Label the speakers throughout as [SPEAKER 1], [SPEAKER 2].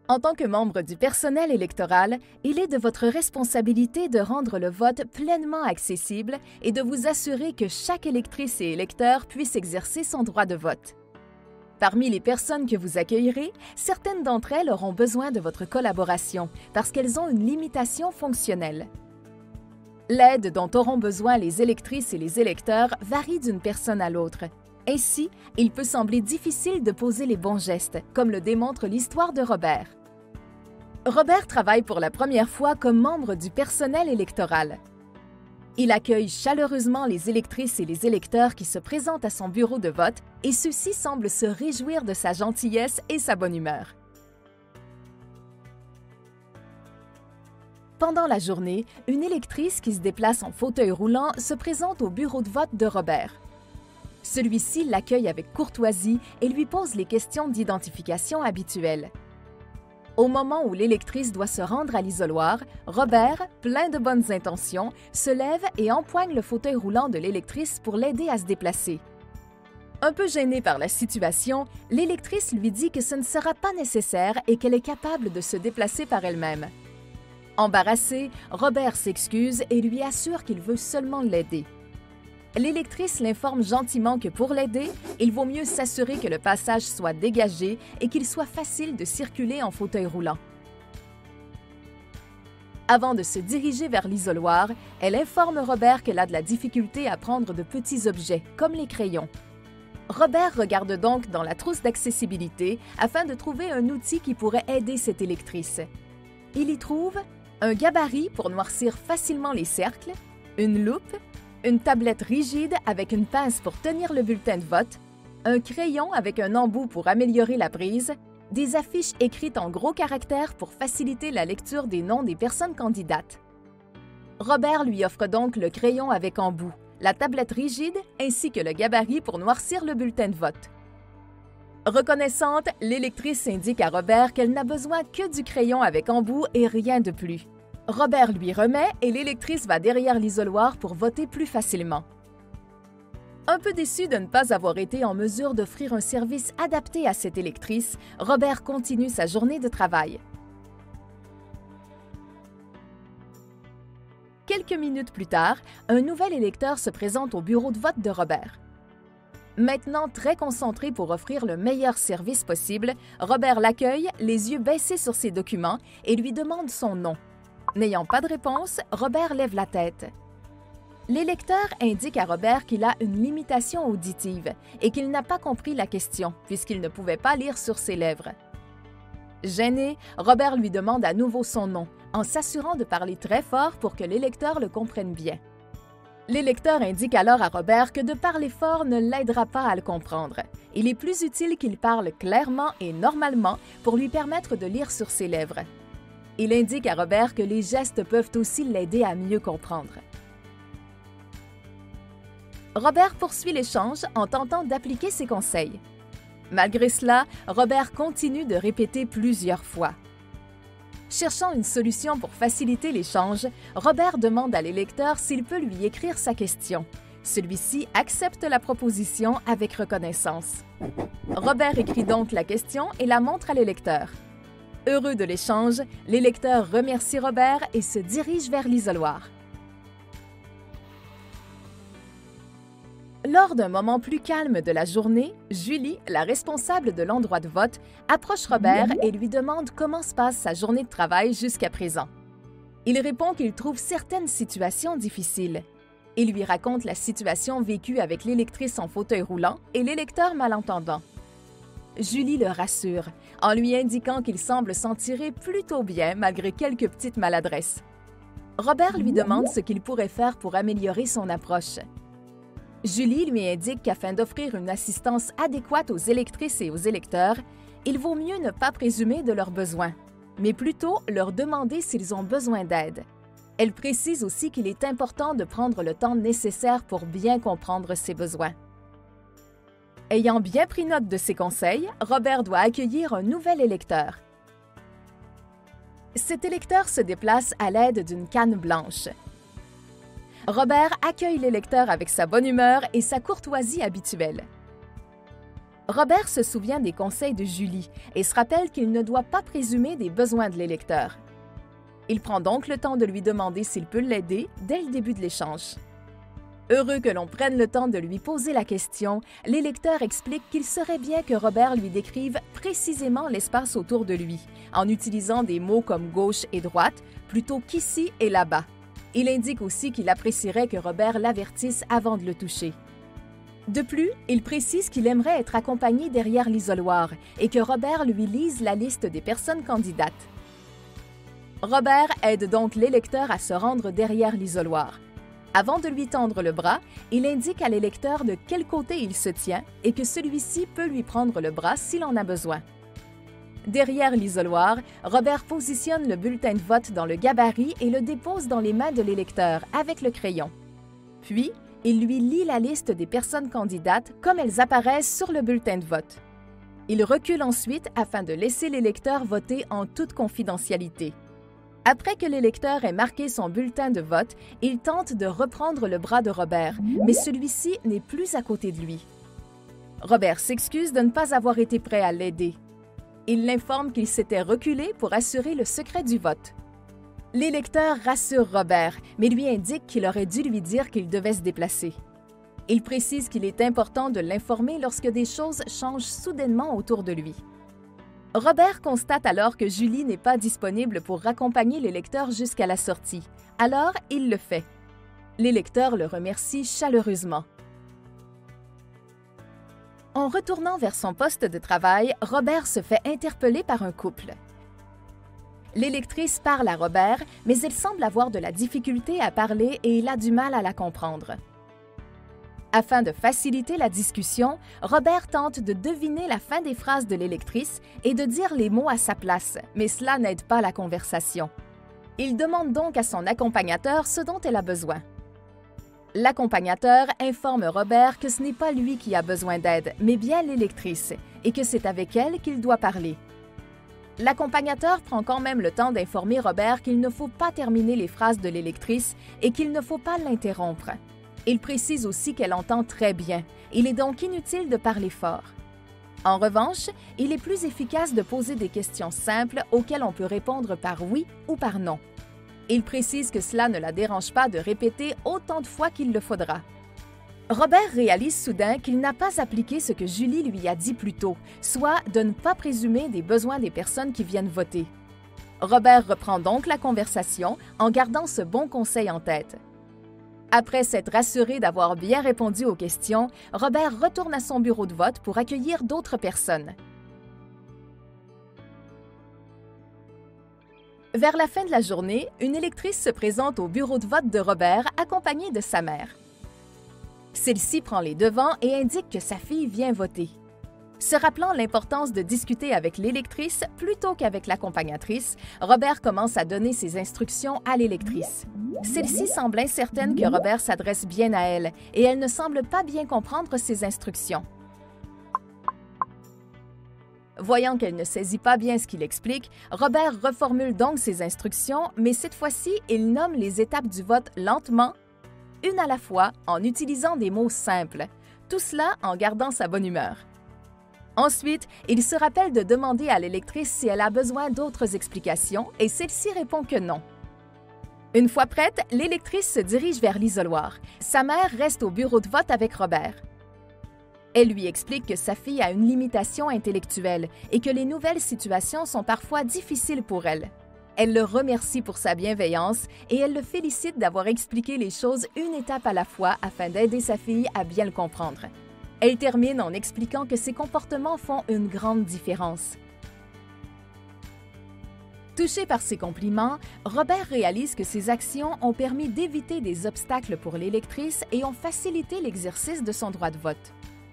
[SPEAKER 1] En tant que membre du personnel électoral, il est de votre responsabilité de rendre le vote pleinement accessible et de vous assurer que chaque électrice et électeur puisse exercer son droit de vote. Parmi les personnes que vous accueillerez, certaines d'entre elles auront besoin de votre collaboration parce qu'elles ont une limitation fonctionnelle. L'aide dont auront besoin les électrices et les électeurs varie d'une personne à l'autre. Ainsi, il peut sembler difficile de poser les bons gestes, comme le démontre l'histoire de Robert. Robert travaille pour la première fois comme membre du personnel électoral. Il accueille chaleureusement les électrices et les électeurs qui se présentent à son bureau de vote et ceux-ci semblent se réjouir de sa gentillesse et sa bonne humeur. Pendant la journée, une électrice qui se déplace en fauteuil roulant se présente au bureau de vote de Robert. Celui-ci l'accueille avec courtoisie et lui pose les questions d'identification habituelles. Au moment où l'électrice doit se rendre à l'isoloir, Robert, plein de bonnes intentions, se lève et empoigne le fauteuil roulant de l'électrice pour l'aider à se déplacer. Un peu gênée par la situation, l'électrice lui dit que ce ne sera pas nécessaire et qu'elle est capable de se déplacer par elle-même. Embarrassé, Robert s'excuse et lui assure qu'il veut seulement l'aider. L'électrice l'informe gentiment que pour l'aider, il vaut mieux s'assurer que le passage soit dégagé et qu'il soit facile de circuler en fauteuil roulant. Avant de se diriger vers l'isoloir, elle informe Robert qu'elle a de la difficulté à prendre de petits objets, comme les crayons. Robert regarde donc dans la trousse d'accessibilité afin de trouver un outil qui pourrait aider cette électrice. Il y trouve un gabarit pour noircir facilement les cercles, une loupe, une tablette rigide avec une pince pour tenir le bulletin de vote, un crayon avec un embout pour améliorer la prise, des affiches écrites en gros caractères pour faciliter la lecture des noms des personnes candidates. Robert lui offre donc le crayon avec embout, la tablette rigide ainsi que le gabarit pour noircir le bulletin de vote. Reconnaissante, l'électrice indique à Robert qu'elle n'a besoin que du crayon avec embout et rien de plus. Robert lui remet et l'électrice va derrière l'isoloir pour voter plus facilement. Un peu déçu de ne pas avoir été en mesure d'offrir un service adapté à cette électrice, Robert continue sa journée de travail. Quelques minutes plus tard, un nouvel électeur se présente au bureau de vote de Robert. Maintenant très concentré pour offrir le meilleur service possible, Robert l'accueille, les yeux baissés sur ses documents, et lui demande son nom. N'ayant pas de réponse, Robert lève la tête. L'électeur indique à Robert qu'il a une limitation auditive et qu'il n'a pas compris la question puisqu'il ne pouvait pas lire sur ses lèvres. Gêné, Robert lui demande à nouveau son nom, en s'assurant de parler très fort pour que l'électeur le comprenne bien. L'électeur indique alors à Robert que de parler fort ne l'aidera pas à le comprendre. Il est plus utile qu'il parle clairement et normalement pour lui permettre de lire sur ses lèvres. Il indique à Robert que les gestes peuvent aussi l'aider à mieux comprendre. Robert poursuit l'échange en tentant d'appliquer ses conseils. Malgré cela, Robert continue de répéter plusieurs fois. Cherchant une solution pour faciliter l'échange, Robert demande à l'électeur s'il peut lui écrire sa question. Celui-ci accepte la proposition avec reconnaissance. Robert écrit donc la question et la montre à l'électeur. Heureux de l'échange, l'électeur remercie Robert et se dirige vers l'isoloir. Lors d'un moment plus calme de la journée, Julie, la responsable de l'endroit de vote, approche Robert et lui demande comment se passe sa journée de travail jusqu'à présent. Il répond qu'il trouve certaines situations difficiles. Il lui raconte la situation vécue avec l'électrice en fauteuil roulant et l'électeur malentendant. Julie le rassure, en lui indiquant qu'il semble s'en tirer plutôt bien malgré quelques petites maladresses. Robert lui demande ce qu'il pourrait faire pour améliorer son approche. Julie lui indique qu'afin d'offrir une assistance adéquate aux électrices et aux électeurs, il vaut mieux ne pas présumer de leurs besoins, mais plutôt leur demander s'ils ont besoin d'aide. Elle précise aussi qu'il est important de prendre le temps nécessaire pour bien comprendre ses besoins. Ayant bien pris note de ses conseils, Robert doit accueillir un nouvel électeur. Cet électeur se déplace à l'aide d'une canne blanche. Robert accueille l'électeur avec sa bonne humeur et sa courtoisie habituelle. Robert se souvient des conseils de Julie et se rappelle qu'il ne doit pas présumer des besoins de l'électeur. Il prend donc le temps de lui demander s'il peut l'aider dès le début de l'échange. Heureux que l'on prenne le temps de lui poser la question, l'électeur explique qu'il serait bien que Robert lui décrive précisément l'espace autour de lui, en utilisant des mots comme gauche et droite, plutôt qu'ici et là-bas. Il indique aussi qu'il apprécierait que Robert l'avertisse avant de le toucher. De plus, il précise qu'il aimerait être accompagné derrière l'isoloir et que Robert lui lise la liste des personnes candidates. Robert aide donc l'électeur à se rendre derrière l'isoloir. Avant de lui tendre le bras, il indique à l'électeur de quel côté il se tient et que celui-ci peut lui prendre le bras s'il en a besoin. Derrière l'isoloir, Robert positionne le bulletin de vote dans le gabarit et le dépose dans les mains de l'électeur avec le crayon. Puis, il lui lit la liste des personnes candidates comme elles apparaissent sur le bulletin de vote. Il recule ensuite afin de laisser l'électeur voter en toute confidentialité. Après que l'électeur ait marqué son bulletin de vote, il tente de reprendre le bras de Robert, mais celui-ci n'est plus à côté de lui. Robert s'excuse de ne pas avoir été prêt à l'aider. Il l'informe qu'il s'était reculé pour assurer le secret du vote. L'électeur rassure Robert, mais lui indique qu'il aurait dû lui dire qu'il devait se déplacer. Il précise qu'il est important de l'informer lorsque des choses changent soudainement autour de lui. Robert constate alors que Julie n'est pas disponible pour raccompagner l'électeur jusqu'à la sortie. Alors, il le fait. L'électeur le remercie chaleureusement. En retournant vers son poste de travail, Robert se fait interpeller par un couple. L'électrice parle à Robert, mais elle semble avoir de la difficulté à parler et il a du mal à la comprendre. Afin de faciliter la discussion, Robert tente de deviner la fin des phrases de l'électrice et de dire les mots à sa place, mais cela n'aide pas la conversation. Il demande donc à son accompagnateur ce dont elle a besoin. L'accompagnateur informe Robert que ce n'est pas lui qui a besoin d'aide, mais bien l'électrice, et que c'est avec elle qu'il doit parler. L'accompagnateur prend quand même le temps d'informer Robert qu'il ne faut pas terminer les phrases de l'électrice et qu'il ne faut pas l'interrompre. Il précise aussi qu'elle entend très bien. Il est donc inutile de parler fort. En revanche, il est plus efficace de poser des questions simples auxquelles on peut répondre par oui ou par non. Il précise que cela ne la dérange pas de répéter autant de fois qu'il le faudra. Robert réalise soudain qu'il n'a pas appliqué ce que Julie lui a dit plus tôt, soit de ne pas présumer des besoins des personnes qui viennent voter. Robert reprend donc la conversation en gardant ce bon conseil en tête. Après s'être assuré d'avoir bien répondu aux questions, Robert retourne à son bureau de vote pour accueillir d'autres personnes. Vers la fin de la journée, une électrice se présente au bureau de vote de Robert accompagnée de sa mère. Celle-ci prend les devants et indique que sa fille vient voter. Se rappelant l'importance de discuter avec l'électrice plutôt qu'avec l'accompagnatrice, Robert commence à donner ses instructions à l'électrice. Celle-ci semble incertaine que Robert s'adresse bien à elle et elle ne semble pas bien comprendre ses instructions. Voyant qu'elle ne saisit pas bien ce qu'il explique, Robert reformule donc ses instructions, mais cette fois-ci, il nomme les étapes du vote lentement, une à la fois, en utilisant des mots simples, tout cela en gardant sa bonne humeur. Ensuite, il se rappelle de demander à l'électrice si elle a besoin d'autres explications et celle-ci répond que non. Une fois prête, l'électrice se dirige vers l'isoloir. Sa mère reste au bureau de vote avec Robert. Elle lui explique que sa fille a une limitation intellectuelle et que les nouvelles situations sont parfois difficiles pour elle. Elle le remercie pour sa bienveillance et elle le félicite d'avoir expliqué les choses une étape à la fois afin d'aider sa fille à bien le comprendre. Elle termine en expliquant que ses comportements font une grande différence. Touché par ces compliments, Robert réalise que ses actions ont permis d'éviter des obstacles pour l'électrice et ont facilité l'exercice de son droit de vote.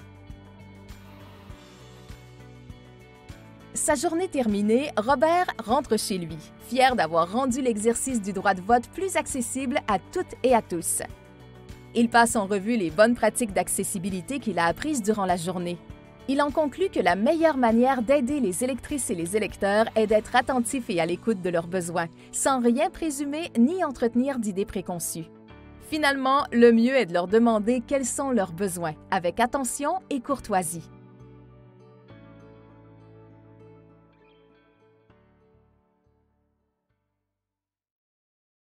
[SPEAKER 1] Sa journée terminée, Robert rentre chez lui, fier d'avoir rendu l'exercice du droit de vote plus accessible à toutes et à tous. Il passe en revue les bonnes pratiques d'accessibilité qu'il a apprises durant la journée. Il en conclut que la meilleure manière d'aider les électrices et les électeurs est d'être attentif et à l'écoute de leurs besoins, sans rien présumer ni entretenir d'idées préconçues. Finalement, le mieux est de leur demander quels sont leurs besoins, avec attention et courtoisie.